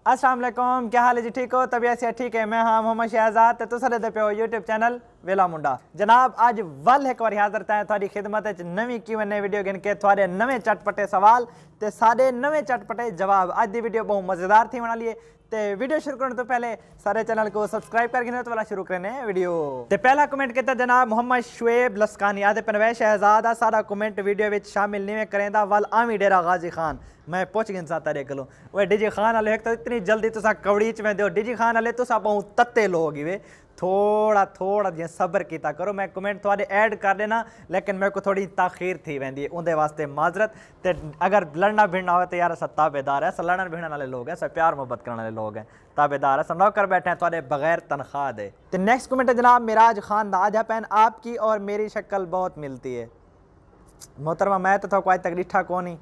अस्सलाम वालेकुम, क्या हाल है जी? ठीक हो? तबीयत से ठीक है? मैं हाँ मोहम्मद शहजाद ते तुस दे पे हो यूट्यूब चैनल वेला मुंडा। जनाब अज वल एक बार हाज़र तैं थोड़ी खिदमत नवी Q&A वीडियो गिन के थोड़े नवे चटपटे सवाल ते सारे नवे चटपटे जवाब। अज की वीडियो बहुत मज़ेदार थी बना लिए ते वीडियो शुरू करने तो पहले सारे चैनल को सब्सक्राइब करके तो वाला शुरू करने वीडियो। ते पहला कमेंट किया जनाब मोहम्मद शुएब लस्कानी आदे पनवै शहजाद आ सारा कमेंट वीडियो में शामिल नहीं करेंदा वल आमी डेरा गाजी खान मैं पुछ गिन सा तेरे को वह डिजी खान वाले एक तो इतनी जल्दी तुसा कवड़ी च में दो डिजी खान वाले तुसा बहुत तत्ते लोग ही वे थोड़ा थोड़ा जियां सब्र किया करो। मैं कमेंट थोड़े ऐड कर देना लेकिन मेरे को थोड़ी ताखीर थी वेंदी उनके वास्ते माजरत। ते अगर लड़ना भिड़ना हो तो यार अस ताबेदार है, लड़न भिड़न वाले लोग हैं, सब प्यार मोहब्बत करने वाले लोग हैं, ताबेदार है, सब नौकर बैठे हैं थोड़े बगैर तनख्वाह दे। तो नेक्स्ट कमेंट है जनाब मिराज खान दाजा पैन आपकी और मेरी शक्ल बहुत मिलती है। मोहतरमा मैं तो कोई तक डिठा को नहीं,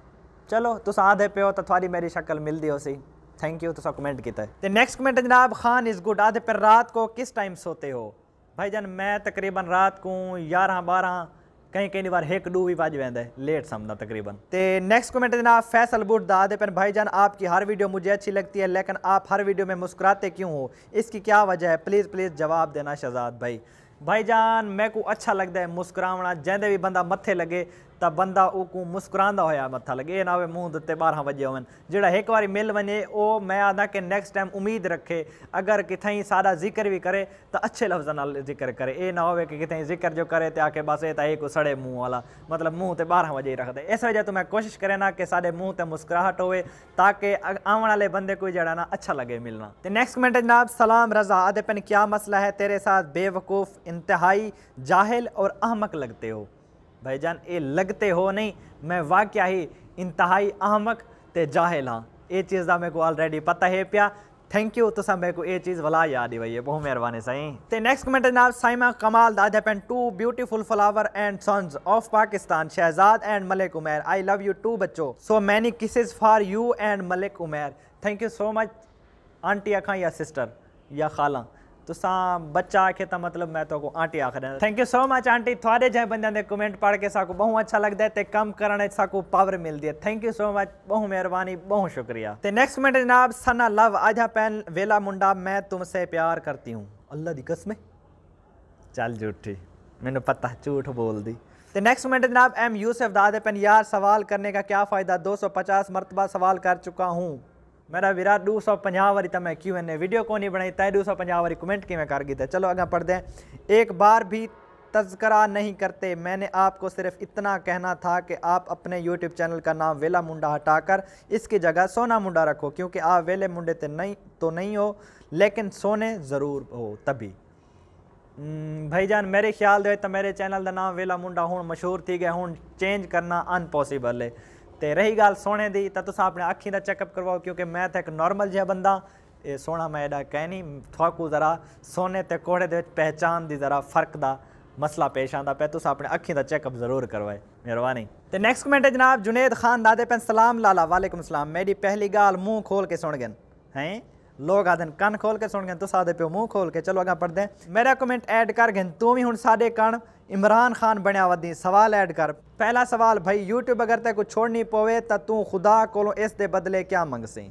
चलो तुस आधे पे हो तो थोड़ी मेरी शक्ल मिलती हो सी। थैंक यू तुसा कमेंट किया है। नेक्स्ट कमेंट है जनाब खान इज़ गुड आधे पर रात को किस टाइम सोते हो? भाईजान मैं तकरीबन रात को 11-12 कहीं कई बार 1-2 भी बज वेंदा है, लेट समझा तकरीबन। तो नेक्स्ट कमेंट है जनाब फैसल बुट दादे पर भाईजान आपकी हर वीडियो मुझे अच्छी लगती है लेकिन आप हर वीडियो में मुस्कुराते क्यों हो, इसकी क्या वजह है? प्लीज़ प्लीज़ जवाब देना शहजाद भाई। भाईजान मैं को अच्छा लगता है मुस्कुरावना, जैसे भी बंदा मत्थे लगे तब बंदा को मुस्कुरांदा होया मत्था लगे, ये ना हो मुँह दत्ते 12 बजे होवन जोड़ा एक बार मिल वने ओ मैं आदा कि नेक्स्ट टाइम उम्मीद रखे अगर कितें सारा जिक्र भी करे तो अच्छे लफ्ज़ों नाल जिक्र करे, ये ना हो कि कितें जिक्र जो करे तो आके बस ये को सड़े मुँह वाला मतलब मुँह तो 12 बजे ही रख दे। इस वजह तो मैं कोशिश करे ना कि सारे मुँह ते मुस्कुराहट होवे ताकि आने वाले बंदे को जड़ा ना अच्छा लगे मिलना। तो नेक्स्ट कमेंट है जनाब सलाम रजा आदे पन क्या मसला है तेरे साथ बेवकूफ़ इंतहाई जाहिल और अहमक लगते हो? भाईजान ये लगते हो नहीं, मैं वाकया ही इंतहाई अहमक ते जाहिल हाँ, ये चीज़ का मेरे को ऑलरेडी पता है पिया। थैंक यू तुसा मेरे को ये चीज़ वाला याद ही भाई है, बहुत मेहरबानी सही। तो नेक्स्ट कमेंट है जनाब साइमा कमाल दादा पेन 2 beautiful flower and sons of Pakistan Shahzad and Malik Umair I love you two बच्चों, so many kisses for you and Malik Umair. Thank you so much aunty आखा या सिस्टर या खाला तुसा बच्चा आखे तो मतलब मैं तो को आंटी आखर। Thank you so much aunty, थोड़े जै बंदे दे कमेंट पढ़ के साकू बहुत अच्छा लगता है ते कम करने साकू पावर मिलती है। थैंक यू सो मच, बहुत मेहरबानी, बहुत शुक्रिया। तो नेक्स्ट कमेंट जनाब सना लव आजा पैन वेला मुंडा मैं तुमसे प्यार करती हूँ, अल्लाह दी कसम चल झूठी मैंने पता झूठ बोल दी। तो नेक्स्ट कमेंट जनाब एम यूसुफ दादे पैन यार सवाल करने का क्या फ़ायदा, 250 मरतबा सवाल कर चुका हूँ मेरा विरा 250 वारी तो मैं Q&A वीडियो को नहीं बनाई तय 250 वारी कमेंट की मैं कर गई था। चलो आगे पढ़ते हैं। एक बार भी तज़करा नहीं करते, मैंने आपको सिर्फ इतना कहना था कि आप अपने यूट्यूब चैनल का नाम वेला मुंडा हटाकर इसकी जगह सोना मुंडा रखो क्योंकि आप वेले मुंडे तो नहीं हो लेकिन सोने ज़रूर हो तभी। भाईजान मेरे ख्याल दे तो मेरे चैनल का नाम वेला मुंडा हूँ मशहूर थी गया, हूँ चेंज करना अनपॉसिबल है। तो रही गल सोने की तो तुम अपने अखी का चैकअप करवाओ क्योंकि मैं तो एक नॉर्मल जहा बंदा, ये सोना मैं एडा कह नहीं थोकू जरा सोने ते कोड़े दे पहचान की जरा फर्क का मसला पेश आता पे, तुम अपने अखी का चैकअप जरूर करवाए मेहरबानी। तो नेक्स्ट कमेंट है जनाब जुनेद खान दादे पैन सलाम लाला वालेकुम सलाम, मेरी पहली गाल मुँह खोल के सुन गए हैं लोग आदन कन खोल के सुन गए तुस आदे पे मुँह खोल के। चलो आगे पढ़ते हैं। मेरा कमेंट ऐड कर गए तू भी हूँ साढ़े कण इमरान खान बनया वदी सवाल ऐड कर। पहला सवाल भाई यूट्यूब अगर ते कुछ छोड़नी पवे तो तू खुदा को इस दे बदले क्या मंगसी?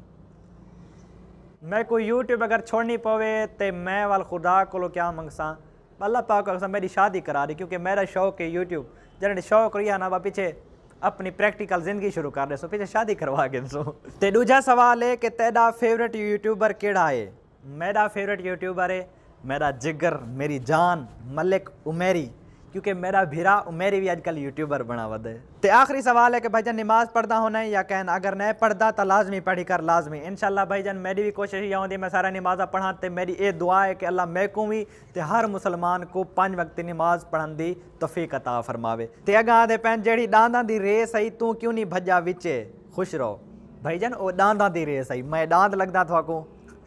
मैं कोई यूट्यूब अगर छोड़नी पवे तो मैं वाल खुदा को क्या मंगसा? अल्लाह पाक मेरी शादी करा रही क्योंकि मेरा शौक है यूट्यूब जरा शौक रही ना पीछे अपनी प्रैक्टिकल जिंदगी शुरू कर रहे सो पीछे शादी करवा के सो। ते दूजा सवाल है कि तेरा फेवरेट यूट्यूबर केड़ा है? मेरा फेवरेट यूट्यूबर है मेरा जिगर मेरी जान मलिक उमेरी क्योंकि मेरा भीरा उमेरी भी आजकल यूट्यूबर बना वध है। तो आखिरी सवाल है कि भाईजान नमाज पढ़ता होना है या कहना अगर नहीं पढ़ता तो लाजमी पढ़ी कर लाजमी इंशाल्लाह। भाईजान मेरी भी कोशिश ये होती है मैं सारा नमाज़ा पढ़ा तो मेरी ये दुआ है कि अल्लाह मैं को भी तो हर मुसलमान को 5 वक्त नमाज पढ़न की तौफीक अता फरमावे। तो अगर आदे पैन जेड़ी डांदा की रेस आई तू क्यों नहीं भज्जा विचे खुश रहो? भाईजान वो डांदा की रेस आई मैं डांद लगता थोको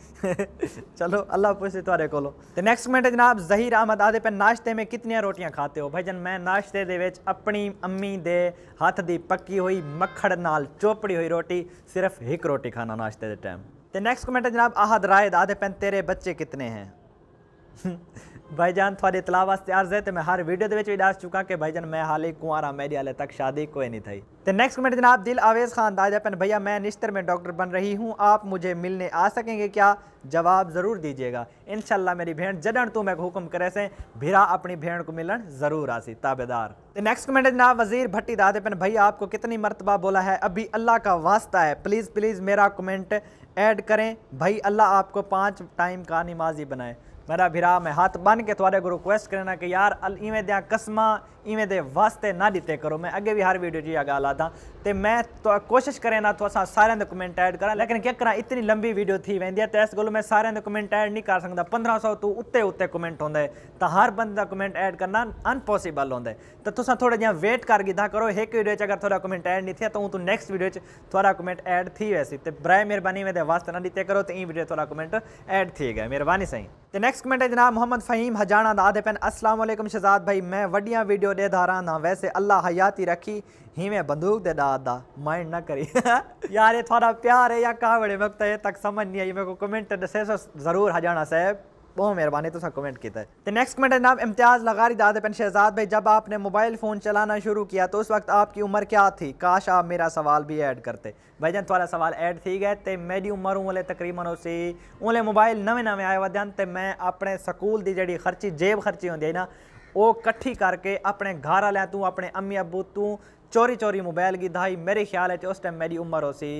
चलो अल्लाह पूछे तुरे को। तो नेक्स्ट कमेंट है जनाब जहीर अहमद आदे पे नाश्ते में कितनी रोटियां खाते हो? भाईजान मैं नाश्ते दे विच अपनी अम्मी दे हाथ दी पक्की हुई मक्खड़ नाल चोपड़ी हुई रोटी सिर्फ एक रोटी खाना नाश्ते दे टाइम। तो नेक्स्ट कमेंट है जनाब आहद रायद आदे पे तेरे बच्चे कितने हैं? भाईजान थोड़ी इतला वास्ते अर्ज है तो मैं हर वीडियो के भी दस चुका कि भाईजान मैं हाल ही कुंवारा, मेरी हाले तक शादी कोई नहीं थी। तो नेक्स्ट कमेंट जनाब दिल आवेज़ खान दाजा पेन, भैया मैं निश्तर में डॉक्टर बन रही हूँ, आप मुझे मिलने आ सकेंगे क्या? जवाब ज़रूर दीजिएगा। इंशाल्लाह मेरी भेड़ जडन तू मैं हुक्म करे से भिरा अपनी भेड़ को मिलन ज़रूर आसी ताबेदार। तो नेक्स्ट कमेंट जनाब वजीर भट्टी दादे पेन, भैया आपको कितनी मरतबा बोला है, अभी अल्लाह का वास्ता है प्लीज़ प्लीज़ मेरा कमेंट ऐड करें भाई, अल्लाह आपको 5 टाइम का नमाजी बनाए। मेरा भिरा मैं हाथ बन के थोड़े को रिक्वेस्ट करना कि यार इवें दियाँ कसमां इवें दे वास्ते ना दिते करो। मैं अगे भी हर वीडियो जी गाल आता तो मैं तो कोशिश करें ना तो असा सारे दे कमेंट ऐड करा, लेकिन क्या करा इतनी लंबी वीडियो थी वेंदी है तो इस गल मैं सारे दे कमेंट ऐड नहीं कर सकता। 1500 तो उत्ते उत्ते कमेंट होंगे तो हर बंद का कमेंट ऐड करना अनपॉसिबल होंगे। तो तुसा थोड़ा जिहा वेट कर गिदा करो, एक वीडियो अगर थोड़ा कमेंट ऐड नहीं थे तो नैक्सट वीडियो थोड़ा कमेंट ऐड थी वैसी। तो बराए मेहरबानी मेरे वास्ते ना दिते करो तो वीडियो थोड़ा कमेंट ऐड थी गए, मेहरबानी सही। तो नेक्स्ट कमेंट है जनाब मोहम्मद फ़हीम हजाना दादे पेन, अस्सलाम वालेकुम शहजाद भाई, मैं वड्डियां वीडियो दे धारा ना वैसे अल्लाह हयाती रखी ही में बंदूक दे दादा माइंड ना करी यार ये थोड़ा प्यार है या कहा बड़े वक्त है तक समझ नहीं आई, मेरे को कमेंट दसे ज़रूर हजाना साहब बहुत मेहरबानी तो कमेंट किया है। तो नेक्स्ट कमेंट है जनाब इम्तियाज़ लगारी दादे पेन, शहजाद भाई जब आपने मोबाइल फ़ोन चलाना शुरू किया तो उस वक्त आपकी उम्र क्या थी? काश आप मेरा सवाल भी ऐड करते। भाईजान थोड़ा सवाल ऐड थी गए तो मेरी उम्र उले तकरीबन उसी उले मोबाइल नवे नवे आए वदन तो मैं अपने स्कूल की जी खर्ची जेब खर्ची होंगी ना वो कट्ठी करके अपने घर वाले तू अपने अम्मी अबू तू चोरी चोरी मोबाइल की दाई। मेरे ख्याल है उस टाइम मेरी उम्र उसी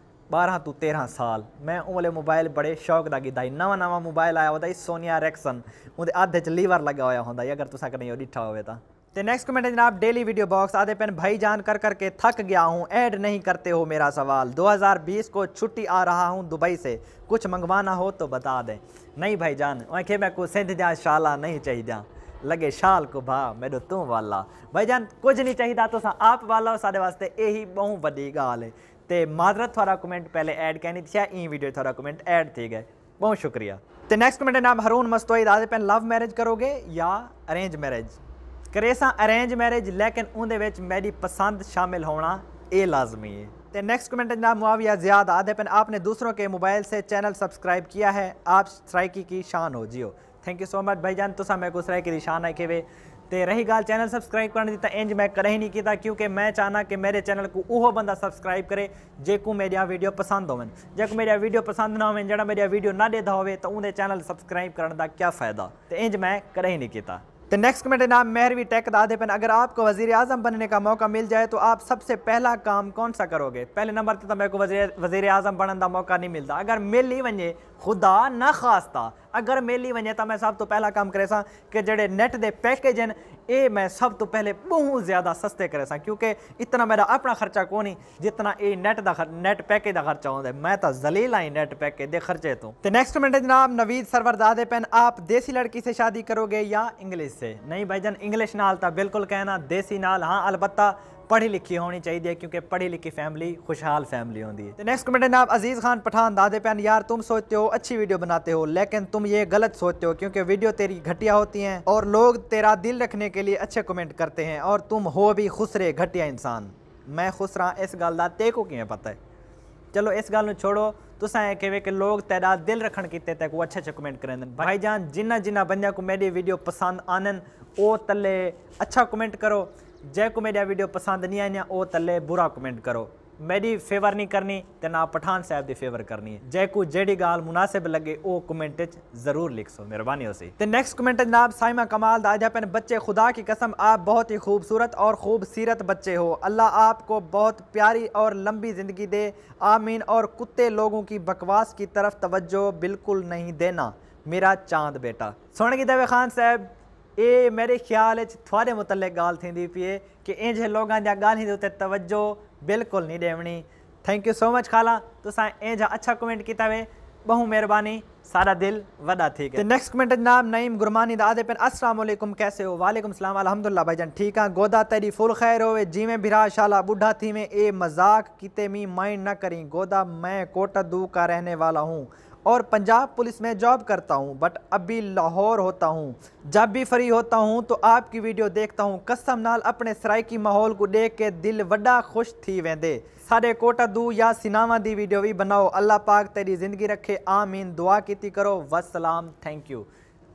12 तो 13 साल। मैं उले मोबाइल बड़े शौक का गिदा, नवा नवा मोबाइल आया होता सोनिया रैक्सन उनके आधे च लीवर लगा होया होंदा अगर तुसा कहीं डिठा हो। तो नेक्स्ट कमेंट है जनाब डेली वीडियो बॉक्स आधे पेन, भाई जान कर करके थक गया हूँ, ऐड नहीं करते हो मेरा सवाल। 2020 को छुट्टी आ रहा हूँ दुबई से, कुछ मंगवाना हो तो बता दें। नहीं भाई जान वह मैं को सिंध दिया शाला नहीं चाहिए लगे शाल को भा मेरे तू वाला। भाई जान कुछ नहीं चाहिए तो आप वाला सारे वास्ते यही बहुत बड़ी गाल है। तो माजरत थोड़ा कमेंट पहले ऐड करनी थी, ई वीडियो थोड़ा कमेंट ऐड थी गए, बहुत शुक्रिया। तो नेक्स्ट कमेंट है नाम हरून मस्तोई दादे पेन, लव मैरिज करोगे या अरेंज मैरिज? करेसा अरेंज मैरिज लेकिन उनदे विच मेरी पसंद शामिल होना ये लाजमी है। तो नेक्स्ट कमेंट है जनाब मुआविया ज़ियाद आदे पेन, आपने दूसरों के मोबाइल से चैनल सब्सक्राइब किया है, आप सराइकी की शान हो जियो। थैंक यू सो मच भाईजान तुसा मैं को सराइकी की शान है कि वे। तो रही गाल चैनल सब्सक्राइब करने की इंज मैं करें ही नहीं किया क्योंकि मैं चाहना कि मेरे चैनल को वो बंदा सब्सक्राइब करे जेको मेरिया वीडियो पसंद हो। जेको मेरिया वीडियो पसंद ना हो जरा मेरिया वीडियो ना देता हो तो उन्हें चैनल सब्सक्राइब करने का क्या फ़ायदा। तो इंज मैं करें ही नहीं किया। तो नेक्स्ट कमेंट है नाम मेहरवी टेक दादे पेन, अगर आपको वज़ीर आज़म बनने का मौका मिल जाए तो आप सबसे पहला काम कौन सा करोगे? पहले नंबर तो मेरे को वज़ीर आज़म बनने का मौका नहीं मिलता। अगर मिली वने खुदा ना खास्ता अगर मिली वने तो मैं सब तो पहला काम करे सा कि जेडे नेट दे पैकेज हैं ये मैं सब तो पहले बहुत ज़्यादा सस्ते करे सा क्योंकि इतना मेरा अपना खर्चा को नहीं जितना ये नेट पैकेज का खर्चा होता है। मैं तो जलील आई नेट पैकेज दे खर्चे तो। नेक्स्ट कमेंट है जनाब नवीद सरवर दादे पेन, आप देसी लड़की से शादी करोगे या इंग्लिश से? नहीं भाईजान इंग्लिश नाल था बिल्कुल कहना, देसी नाल हाँ अलबत्ता पढ़ी लिखी होनी चाहिए क्योंकि पढ़ी लिखी फैमिली खुशहाल फैमिली होती है। तो नेक्स्ट कमेंट है जनाब अजीज़ खान पठान दादे पेन, यार तुम सोचते हो अच्छी वीडियो बनाते हो लेकिन तुम ये गलत सोचते हो क्योंकि वीडियो तेरी घटिया होती हैं और लोग तेरा दिल रखने के लिए अच्छे कमेंट करते हैं और तुम हो भी खुसरे घटिया इंसान। मैं खुसरा इस गल का तेको किवें पता है? चलो इस गल छोड़ो तुसा कहे कि लोग तेरा दिल रखन किते तक वो अच्छे कमेंट करें। भाईजान जिन्ना बंदियां को मेरी वीडियो पसंद आनन वो तले अच्छा कमेंट करो, जै को मेरी वीडियो पसंद नहीं आई वो तले बुरा कमेंट करो। मेरी फेवर नहीं करनी तो ना पठान साहब की फेवर करनी है। जै को जेडी गाल मुनासिब लगे वो कमेंट जरूर लिख सो, मेहरबानी हो सी। तो नेक्स्ट कमेंट जनाब साइमा कमाल दाजा पेन, बच्चे खुदा की कसम आप बहुत ही खूबसूरत और खूबसीरत बच्चे हो, अल्लाह आपको बहुत प्यारी और लंबी ज़िंदगी दे आमीन। और कुत्ते लोगों की बकवास की तरफ तवज्जो बिल्कुल नहीं देना मेरा चांद बेटा। सुन की दवे खान साहब ये मेरे ख्याल थोड़े मुतल्लिक गाल थी पी है कि इंज लोगों की गाल उत्ते तवज्जो बिल्कुल नहीं देवनी। थैंक यू सो मच खाला तुसा इंज अच्छा कमेंट किया वे, बहु मेहरबानी सारा दिल वड़ा ठीक है। नेक्स्ट कमेंट जनाब नईम गुरमानी दादे पेन, अस्सलाम वालेकुम कैसे हो? वालेकुम सलाम अल्हम्दुलिल्लाह भाईजान ठीक है, गोदा तेरी फुल खैर होवे जिमें बिरा शाला बुढ़ा थी में ए मजाक किते मी माइंड ना करी। गोदा मैं कोटा दू का रहने वाला हूँ और पंजाब पुलिस में जॉब करता हूं बट अभी लाहौर होता हूं। जब भी फ्री होता हूं तो आपकी वीडियो देखता हूं, कसम नाल अपने सराइकी माहौल को देख के दिल वड्डा खुश थी वेंदे। सारे कोटा दू या सिनामा दी वीडियो भी बनाओ, अल्लाह पाक तेरी जिंदगी रखे आमीन, दुआ कीती करो वसलाम। Thank you.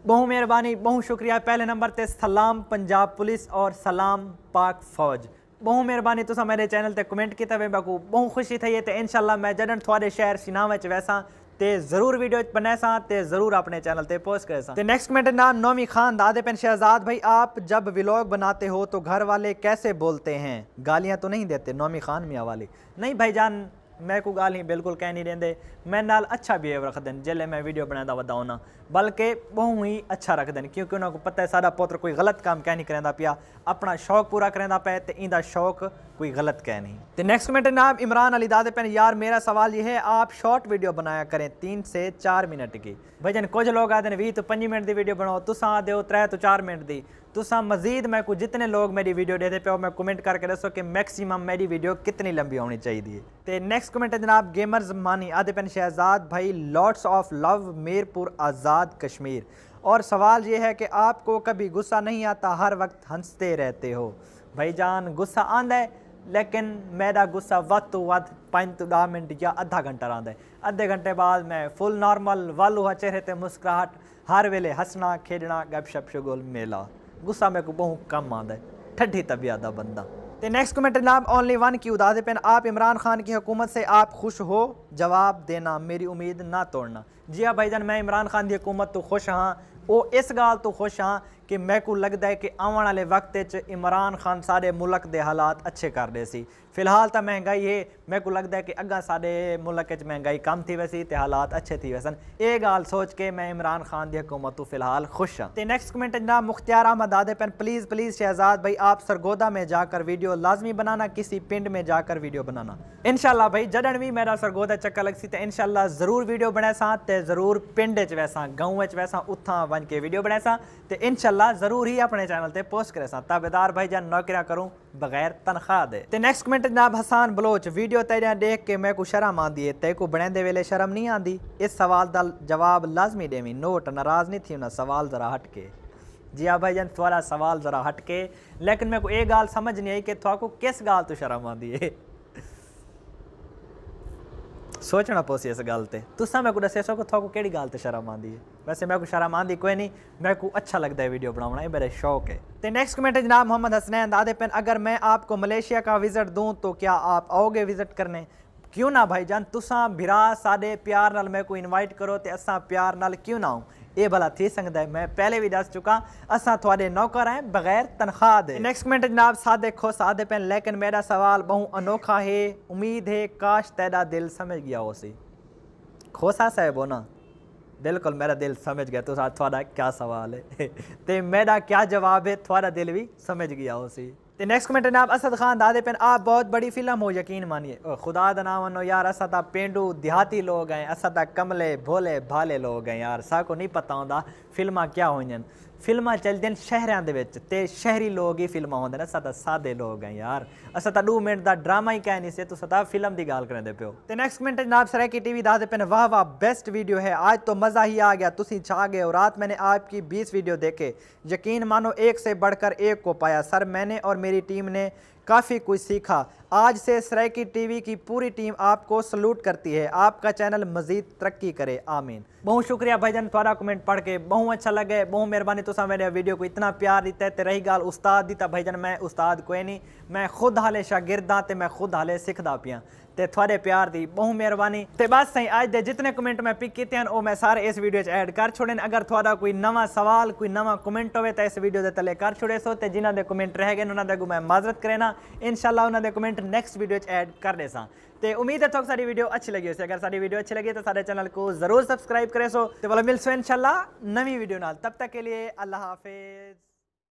बहुत मेहरबानी, बहुत शुक्रिया। पहले नंबर ते सलाम पंजाब पुलिस और सलाम पाक फौज। बहुत मेहरबानी तुसा मेरे चैनल ते कमेंट किया वे मैं बहुत खुशी थी। तो इंशाल्लाह मैं जदन थोड़े शहर सिना में वैसा ते जरूर वीडियो बनाए सा ते जरूर अपने चैनल ते पोस्ट करे सा। ते नेक्स्ट कमेंट नाम नौमी खान दादे पेन शहजाद भाई, आप जब व्लॉग बनाते हो तो घर वाले कैसे बोलते हैं? गालियां तो नहीं देते? नौमी खान मियाँ वाली नहीं भाईजान, मैं को गाली बिल्कुल कह नहीं देंदे। मैं नाल अच्छा बिहेव रख दें जिले मैं वीडियो बनाता वदा होना, बल्कि बहुत ही अच्छा रख दें, क्योंकि उन्होंने पता है सारा पुत्र कोई गलत काम कह नहीं करेंदा पिया, अपना शौक पूरा करेंदा पे तो इंदा शौक कोई गलत कह नहीं। तो नेक्स्ट कमेंट नाम इमरान अली दादे पेन, यार मेरा सवाल ये है आप शॉर्ट वीडियो बनाया करें 3 से 4 मिनट की। भजन कुछ लोग आते हैं 20 तो 25 मिनट की वीडियो बनाओ, तुसा आते हो 3 तो 4 मिनट की। तुसा मजीद मैं को जितने लोग मेरी वीडियो देते पे मैं कमेंट करके दसो कि मैक्सिमम मेरी वीडियो कितनी लंबी होनी चाहिए। तो नेक्स्ट कमेंट है जनाब गेमर्स मानी आदे पेन शहजाद भाई, lots of love Mirpur Azad Kashmir. और सवाल ये है कि आपको कभी गुस्सा नहीं आता, हर वक्त हंसते रहते हो? भाईजान गुस्सा आंदा है, लेकिन मेरा गुस्सा वध तो वध 5 तो 10 मिनट या आधा घंटा आता है। आधे घंटे बाद मैं फुल नॉर्मल वाल हुआ चेहरे ते मुस्कुराहट, हर वेले हंसना खेडना गपशप शुगुल मेला। गुस्सा मेरे को बहुत कम आता है, ठंडी तबीयत का बंदा। तो नेक्स्ट कमेंट नाम ओनली वन की उदादे पेन, आप इमरान खान की हुकूमत से आप खुश हो? जवाब देना, मेरी उम्मीद ना तोड़ना। जी हाँ भाईजान, मैं इमरान खान की हुकूमत तो खुश हाँ। वो इस गाल तो खुश हाँ कि मैं को लगता है कि आने वाले वक्त इमरान खान सारे मुल्क के हालात अच्छे कर दे सी। फिलहाल तो महंगाई है, मैं को लगता है कि अगर सारे मुल्क महंगाई कम थी वैसी तो हालात अच्छे थी वैसन। ये गाल सोच के मैं इमरान खान की हुकूमत तो फिलहाल खुश हाँ। तो नेक्स्ट कमेंट जनाब मुख्तियार अहमद दादे पेन, प्लीज़ प्लीज़ शहजाद भाई आप सरगोदा में जाकर वीडियो लाजमी बनाना, किसी पिंड में जाकर वीडियो बनाना। इंशाल्लाह भाई जडन भी मेरा सरगोदा चक्कर लग सी तो इंशाल्लाह ज़रूर वीडियो बनाए सा, तो ज़रूर पिंड वैसा गाँव वैसा उत्थां बन के वीडियो बनाए सा, तो इंशाल्लाह ज़रूर ही अपने चैनल पर पोस्ट करे सा। ताबेदार भाई जान नौकरियाँ करूँ बगैर तनख्वाह दे। तो नेक्स्ट कमेंट जनाब हसान बलोच, वीडियो तेरिया देख के मैं को शर्म आती है, ते को बनाते वेले शर्म नहीं आती? इस सवाल का जवाब लाजमी देवी, नोट नाराज़ नहीं थी होना, सवाल ज़रा हट के। जी हाँ भाई जान थोड़ा सवाल ज़रा हट के, लेकिन मेरे को एक गाल समझ नहीं आई कि थोड़ा किस गाल तो शर्म आती है। सोचना पोसी इस गल ते, तुसा मैं को दसे सो थोड़ा केड़ी गल ते शर्म आती है? वैसे मैं को शर्म आती कोई नहीं, मैं को अच्छा लगता है वीडियो बनाना, ये मेरा शौक है। तो नेक्स्ट कमेंट है जनाब मोहम्मद हसनैन दादे पेन, अगर मैं आपको मलेशिया का विजिट दूं तो क्या आप आओगे विजिट करने? क्यों ना भाईजान, तुसा भिरा साडे प्यार नाल मैं को इनवाइट करो तो असा प्यार नाल क्यों ना आऊँ? ये भला थी सकता है, मैं पहले भी दस चुका असा थोड़े नौकर हैं बगैर तनख्वाह दे। नेक्स्ट कमेंट जनाब सादे खो सादे पेन, लेकिन मेरा सवाल बहुत अनोखा है, उम्मीद है काश तेरा दिल समझ गया हो सी। खोसा साहब हो ना, बिल्कुल मेरा दिल समझ गया तो थोड़ा क्या सवाल है तो मेरा क्या जवाब है, थोड़ा दिल भी समझ गया हो सी। तो नेक्स्ट कमेंट जनाब असद खान दादे पेन, आप बहुत बड़ी फिल्म हो यकीन मानिए। खुदा दा नाम मनो यार, असा ता पेंडू देहाती लोग हैं, असा ता कमले भोले भाले लोग हैं यार, साको नहीं पता होंदा फिल्मां क्या होइयां। फिल्मां चलदियां शहरां दे विच ते शहरी लोग ही फिल्मां होंदे ने, असा ता सादे लोग हैं यार, असा ता 2 मिनट दा ड्रामा ही कह नहीं से तुसा ता फिल्म दी गाल करदे पियो। ते नेक्स्ट कमेंट जनाब सराकी टीवी दादे पेन, वाह वाह बेस्ट वीडियो है, आज तो मज़ा ही आ गया, तुसी छा गए हो। रात मैंने आपकी 20 वीडियो देखे, यकीन मानो एक से बढ़कर एक को पाया सर, मैंने और मेरी टीम ने काफ़ी कुछ सीखा। आज से सराकी टीवी की पूरी टीम आपको सलूट करती है, आपका चैनल मज़ीद तरक्की करे, आमीन। बहुत शुक्रिया भाईजान, थोड़ा कमेंट पढ़ के बहुत अच्छा लगे, बहुत मेहरबानी तुसा मेरे वीडियो को इतना प्यार दिता है। तो रही गाल उस्ताद दी, तो भाईजान मैं उस्ताद कोई नहीं, मैं खुद हाले शागिर्द हाँ, तो मैं खुद हाले सिखदा पिया, तो थोड़े प्यार दी बहुत मेहरबानी। तो बस सही आज दे जितने कमेंट मैं पिक किए हैं वो मैं सारे इस वीडियो ऐड कर छोड़े। अगर थोड़ा कोई नवा सवाल कोई नवा कमेंट हो तो इस वीडियो के तले कर छोड़े सो, तो जिन्होंने कमेंट रह गए उन्होंने मैं माजरत करे ना, इंशाल्लाह उन्होंने कमेंट नेक्स्ट वीडियो ऐड कर दे सा। तो उम्मीद है तुमको सारी वीडियो अच्छी लगी हो। अगर सारी वीडियो अच्छी लगी तो सारे चैनल को जरूर सब्सक्राइब करे सो। तो बोला मिलसो इंशाल्लाह नवी वीडियो नाल, तब तक के लिए अल्लाह हाफिज।